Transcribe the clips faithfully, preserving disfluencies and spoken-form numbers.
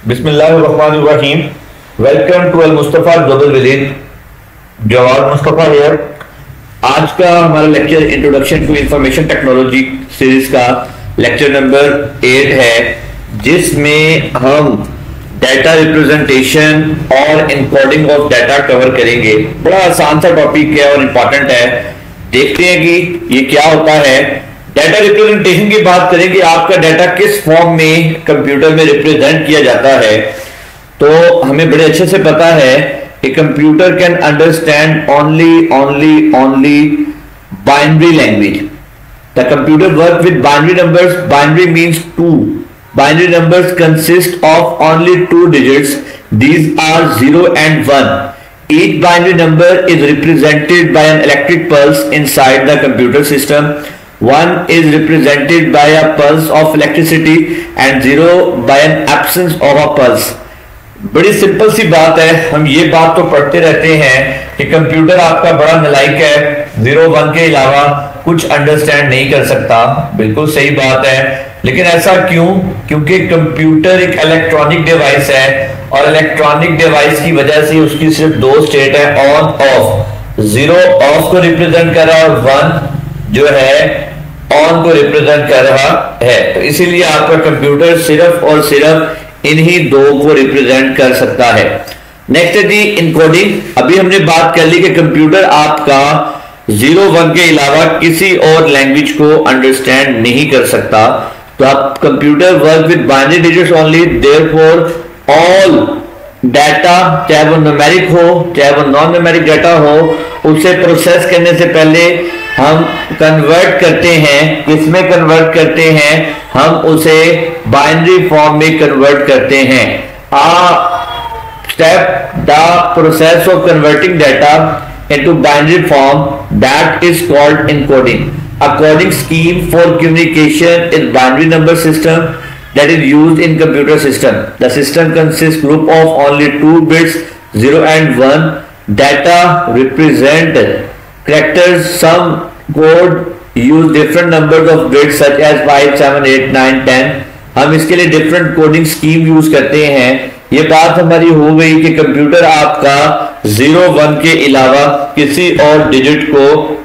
बिस्मिल्लाहिर्रहमानिर्रहीम। Welcome to Al Mustafa global village. Jawad Mustafa here. आज का हमारा lecture introduction to information technology series का लेक्चर नंबर एट है, जिसमें हम डाटा रिप्रेजेंटेशन और इनकोडिंग ऑफ डाटा कवर करेंगे। बड़ा आसान सा टॉपिक है और इम्पोर्टेंट है। देखते हैं कि ये क्या होता है। डाटा रिप्रेजेंटेशन की बात करें कि आपका डाटा किस फॉर्म में कंप्यूटर में रिप्रेजेंट किया जाता है, तो हमें बड़े अच्छे से पता है कि computer can understand only only only binary language. The computer work with binary numbers. Binary means two. Binary numbers consist of only two digits. These are zero and one. Each binary number is represented by an electric pulse inside the computer system. One is represented by a pulse of electricity and zero by an absence of a pulse. बड़ी simple सी बात है। हम ये बात तो पढ़ते रहते हैं कि कंप्यूटर आपका बड़ा नालायक है, जीरो वन के अलावा कुछ अंडरस्टैंड नहीं कर सकता। बिल्कुल सही बात है, लेकिन ऐसा क्यों? क्योंकि कंप्यूटर एक इलेक्ट्रॉनिक डिवाइस है और इलेक्ट्रॉनिक डिवाइस की वजह से उसकी सिर्फ दो स्टेट है, ऑन ऑफ। जीरो ऑफ को रिप्रेजेंट कर रहा है और वन जो है ऑन को रिप्रेजेंट कर रहा है। तो इसीलिए आपका कंप्यूटर सिर्फ और सिर्फ इन्हीं दो को रिप्रेजेंट कर सकता है। नेक्स्ट है जी इनकोडिंग। अभी हमने बात कर ली कि कंप्यूटर आपका जीरो वन के अलावा किसी और लैंग्वेज को अंडरस्टैंड नहीं कर सकता। तो आप computer work with binary digits only, therefore all data, चाहे वो न्यूमेरिक हो चाहे वो नॉन न्यूमेरिक डाटा हो, उसे प्रोसेस करने से पहले हम कन्वर्ट करते हैं। किसमें कन्वर्ट करते हैं? हम उसे बाइनरी फॉर्म में कन्वर्ट करते हैं। A step the process of converting data into binary form, that is called encoding. A coding scheme for communication is binary number system that is used in computer system. The system consists group of only two bits, zero and one. Data represent characters. Some code use different numbers of bits such as five, seven, eight, nine, ten. हम इसके लिए different coding scheme use करते हैं। ये बात हमारी हो गई कि कंप्यूटर आपका जीरो वन के अलावा किसी और डिजिट को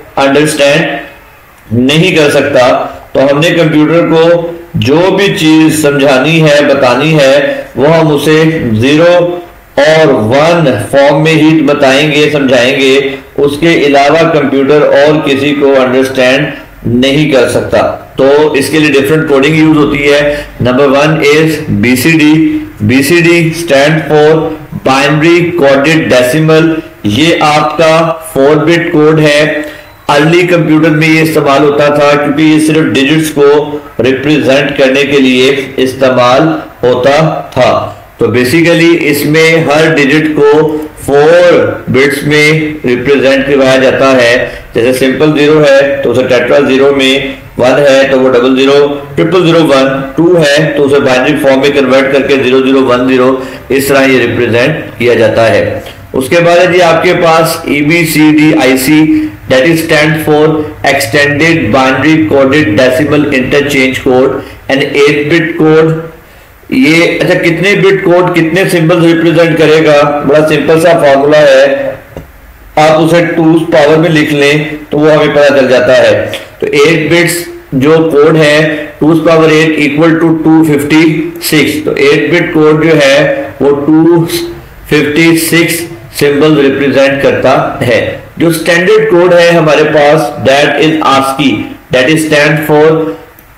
अंडरस्टैंड नहीं कर सकता। तो हमने कंप्यूटर को जो भी चीज समझानी है, बतानी है, वो हम उसे जीरो और वन फॉर्म में ही बताएंगे, समझाएंगे। उसके अलावा कंप्यूटर और किसी को अंडरस्टैंड नहीं कर सकता। तो इसके लिए डिफरेंट कोडिंग यूज होती है। Number one is BCD. BCD stand for binary coded decimal. ये आपका फोर बिट कोड है। अर्ली कंप्यूटर में ये इस्तेमाल होता था क्योंकि ये सिर्फ डिजिट्स को रिप्रेजेंट करने के लिए इस्तेमाल होता था। तो बेसिकली इसमें हर डिजिट को फोर बिट्स में रिप्रेजेंट करवाया जाता है। जैसे सिंपल जीरो है तो उसे टेट्रा जीरो में, वन है तो वो double zero, triple zero one, two है तो उसे बाइनरी फॉर्म में कन्वर्ट करके जीरो जीरो वन जीरो, इस तरह ये रिप्रेजेंट किया जाता है। उसके बाद जी आपके पास E B C D I C, that is stand for extended binary coded decimal interchange code, and eight bit code. ये अच्छा कितने बिट कोड कितने सिंबल रिप्रेजेंट करेगा? बड़ा सिंपल सा फॉर्मूला है, आप उसे टू पावर में लिख लें तो वो हमें पता चल जाता है। तो एट बिट्स जो कोड है two power eight equal to two fifty six. तो एट बिट कोड जो है वो two fifty six symbol represent करता है। जो स्टैंडर्ड कोड है हमारे पास, that is ASCII, that is stand for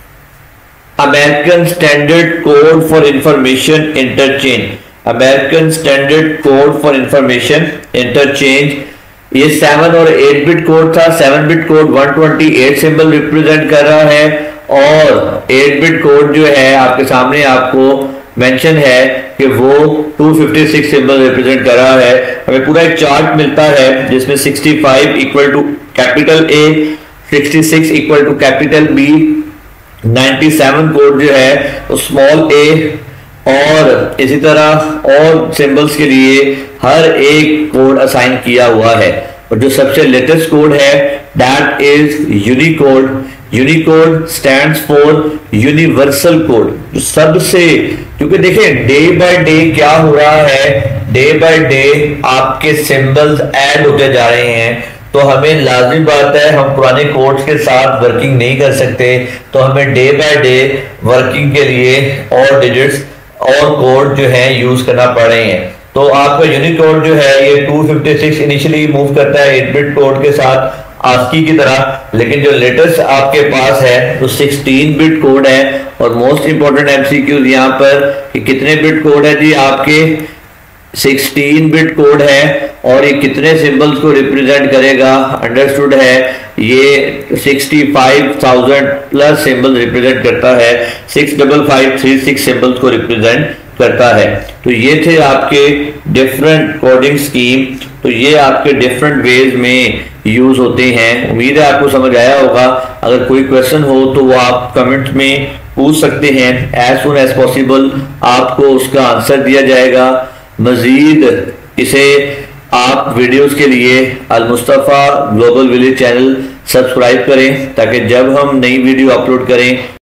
American standard code for information interchange. American standard code for information interchange. ये सेवन और एट बिट कोड था। Seven bit code one twenty eight symbol represent कर रहा है और eight bit code जो है आपके सामने आपको मेंशन है कि वो two fifty six symbol represent कर रहा है। हमें पूरा एक चार्ट मिलता है जिसमें sixty five equal to capital A, sixty six equal to capital B, ninety seven code जो है वो स्मॉल ए, और इसी तरह और सिंबल्स के लिए हर एक कोड असाइन किया हुआ है। और जो सबसे लेटेस्ट कोड है that is Unicode. Unicode stands for universal code. सबसे, क्योंकि देखें डे बाय डे क्या हो रहा है, डे बाय डे आपके सिंबल्स ऐड होते जा रहे हैं, तो हमें लाजिम बात है हम पुराने कोड्स के साथ वर्किंग नहीं कर सकते, तो हमें डे बाय डे वर्किंग के लिए और डिजिट्स और कोड जो है यूज करना पड़ रहे हैं। तो आपका यूनिकोड जो है ये two fifty six initially move करता है एट बिट कोड के साथ आस्की की तरह, लेकिन जो लेटेस्ट आपके पास है तो सिक्सटीन बिट कोड है। और मोस्ट इंपॉर्टेंट एमसीक्यूज यहाँ पर कि कितने बिट कोड है जी, आपके सिक्सटीन बिट कोड है, और ये कितने सिंबल्स को रिप्रेजेंट करेगा, अंडरस्टूड है, ये sixty five thousand plus symbol represent करता है, six double five three six symbols को रिप्रेजेंट करता है। तो ये थे आपके डिफरेंट कोडिंग स्कीम, तो ये आपके डिफरेंट वेज में यूज होते हैं। उम्मीद है आपको समझ आया होगा। अगर कोई क्वेश्चन हो तो वो आप कमेंट में पूछ सकते हैं, एज सुन एज पॉसिबल आपको उसका आंसर दिया जाएगा। मजीद इसे आप वीडियोस के लिए Al Mustafa global village channel subscribe करें, ताकि जब हम नई वीडियो अपलोड करें